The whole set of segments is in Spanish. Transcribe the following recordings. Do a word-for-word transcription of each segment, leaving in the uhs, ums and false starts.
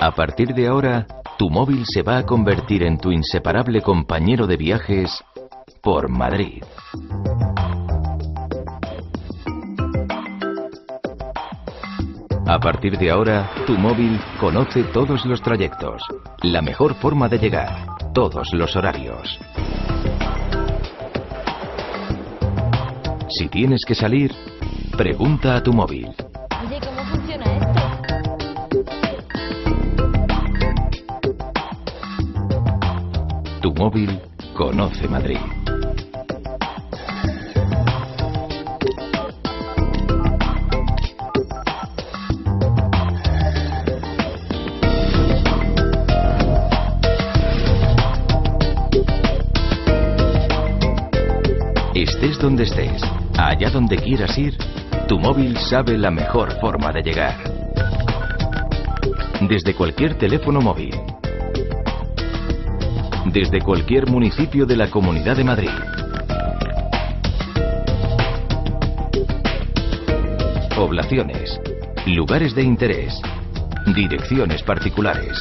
A partir de ahora, tu móvil se va a convertir en tu inseparable compañero de viajes por Madrid. A partir de ahora, tu móvil conoce todos los trayectos, la mejor forma de llegar, todos los horarios. Si tienes que salir, pregunta a tu móvil. Oye, ¿cómo funciona esto? Tu móvil conoce Madrid. Estés donde estés, allá donde quieras ir, tu móvil sabe la mejor forma de llegar. Desde cualquier teléfono móvil. Desde cualquier municipio de la Comunidad de Madrid. Poblaciones, lugares de interés, direcciones particulares.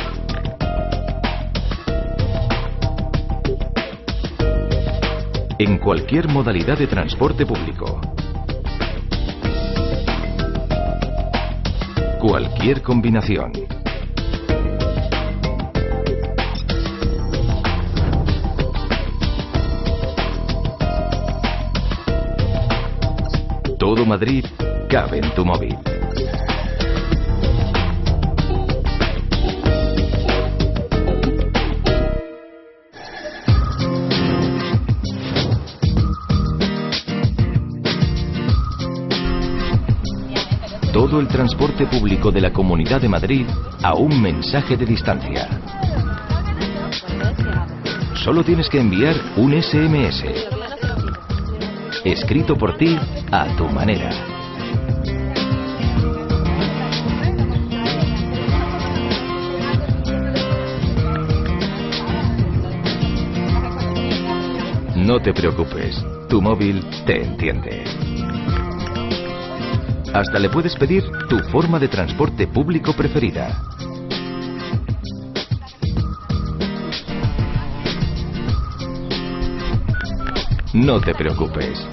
En cualquier modalidad de transporte público. Cualquier combinación. Todo Madrid cabe en tu móvil. Todo el transporte público de la Comunidad de Madrid a un mensaje de distancia. Solo tienes que enviar un ese eme ese. Escrito por ti a tu manera. No te preocupes, tu móvil te entiende. Hasta le puedes pedir tu forma de transporte público preferida. No te preocupes.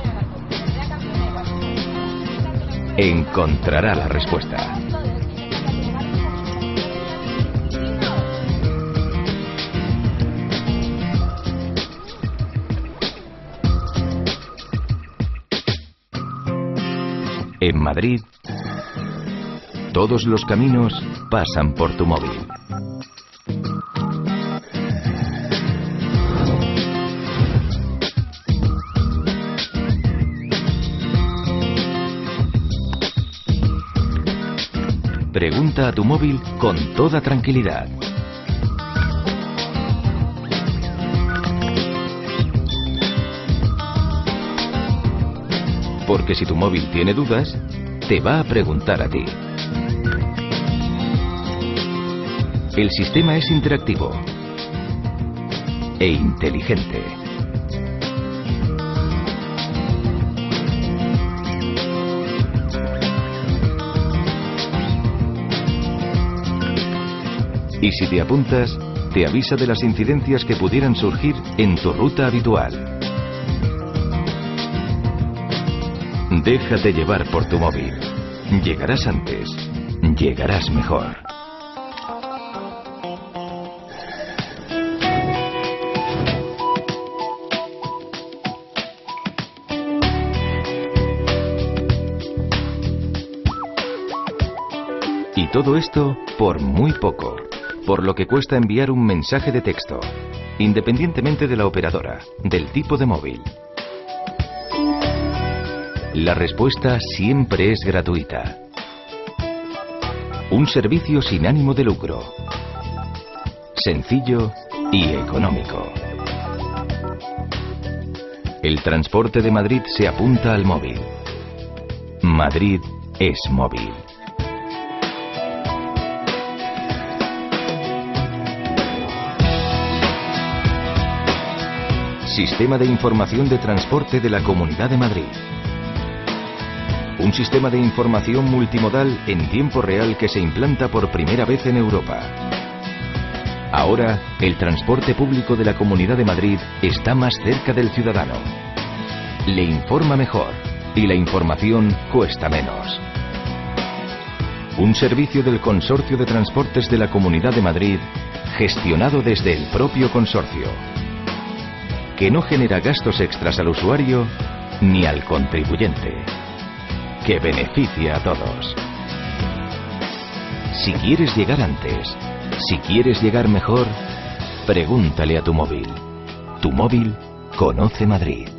Encontrará la respuesta. En Madrid, todos los caminos pasan por tu móvil. Pregunta a tu móvil con toda tranquilidad. Porque si tu móvil tiene dudas, te va a preguntar a ti. El sistema es interactivo e inteligente. Y si te apuntas, te avisa de las incidencias que pudieran surgir en tu ruta habitual. Déjate llevar por tu móvil. Llegarás antes. Llegarás mejor. Y todo esto por muy poco. Por lo que cuesta enviar un mensaje de texto, independientemente de la operadora, del tipo de móvil. La respuesta siempre es gratuita. Un servicio sin ánimo de lucro. Sencillo y económico. El transporte de Madrid se apunta al móvil. Madrid es móvil. Sistema de Información de Transporte de la Comunidad de Madrid. Un sistema de información multimodal en tiempo real que se implanta por primera vez en Europa. Ahora, el transporte público de la Comunidad de Madrid está más cerca del ciudadano. Le informa mejor y la información cuesta menos. Un servicio del Consorcio de Transportes de la Comunidad de Madrid, gestionado desde el propio consorcio, que no genera gastos extras al usuario ni al contribuyente, que beneficia a todos. Si quieres llegar antes, si quieres llegar mejor, pregúntale a tu móvil. Tu móvil conoce Madrid.